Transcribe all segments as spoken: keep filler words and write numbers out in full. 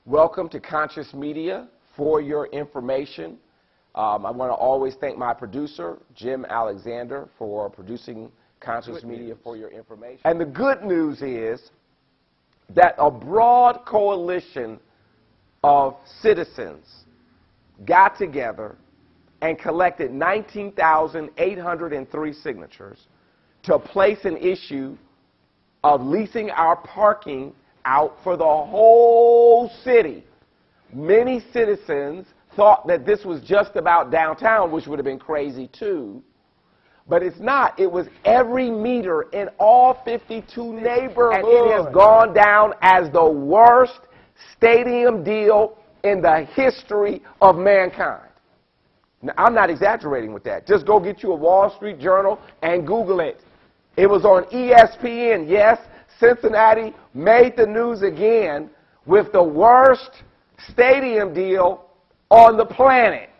Welcome to Conscious Media. For your information, um, I want to always thank my producer, Jim Alexander, for producing Conscious Media for your information. And the good news is that a broad coalition of citizens got together and collected nineteen thousand eight hundred three signatures to place an issue of leasing our parking out for the whole city. Many citizens thought that this was just about downtown, which would have been crazy too. But it's not. It was every meter in all fifty-two neighborhoods. And it has gone down as the worst stadium deal in the history of mankind. Now, I'm not exaggerating with that. Just go get you a Wall Street Journal and Google it. It was on E S P N. Yes, Cincinnati made the news again with the worst stadium deal on the planet.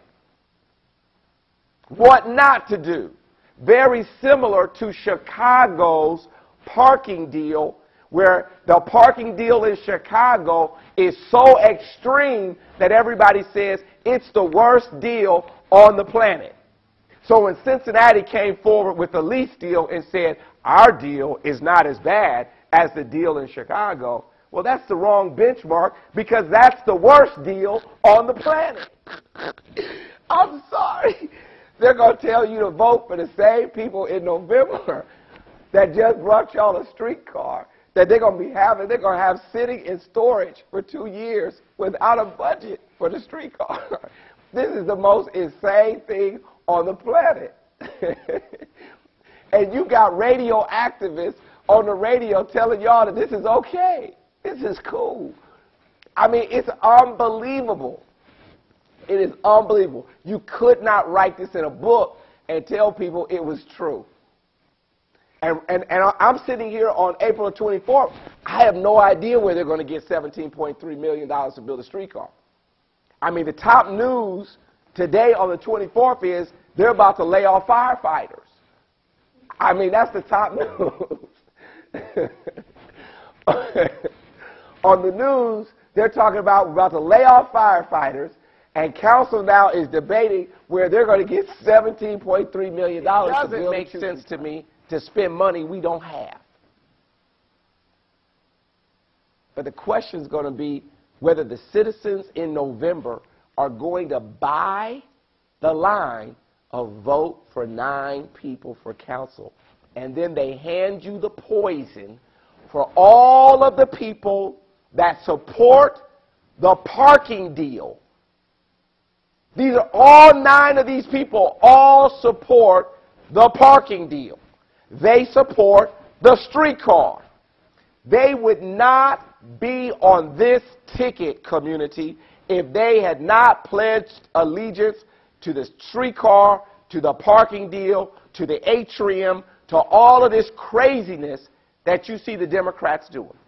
What not to do? Very similar to Chicago's parking deal, where the parking deal in Chicago is so extreme that everybody says it's the worst deal on the planet. So when Cincinnati came forward with a lease deal and said, our deal is not as bad as the deal in Chicago, well, that's the wrong benchmark, because that's the worst deal on the planet. I'm sorry. They're going to tell you to vote for the same people in November that just brought y'all a streetcar that they're going to be having, they're going to have sitting in storage for two years without a budget for the streetcar. This is the most insane thing on the planet. And you got radio activists on the radio telling y'all that this is okay. This is cool. I mean, it's unbelievable. It is unbelievable. You could not write this in a book and tell people it was true. And, and, and I'm sitting here on April twenty-fourth. I have no idea where they're going to get seventeen point three million dollars to build a streetcar. I mean, the top news today on the twenty-fourth is they're about to lay off firefighters. I mean, that's the top news. On the news, they're talking about we're about to lay off firefighters, and council now is debating where they're going to get seventeen point three million dollars. It doesn't make sense to me to spend money we don't have. But the question is going to be whether the citizens in November are going to buy the line of vote for nine people for council. And then they hand you the poison for all of the people that support the parking deal. These are all nine of these people all support the parking deal. They support the streetcar. They would not be on this ticket, community, if they had not pledged allegiance to the streetcar, to the parking deal, to the atrium, to all of this craziness that you see the Democrats doing.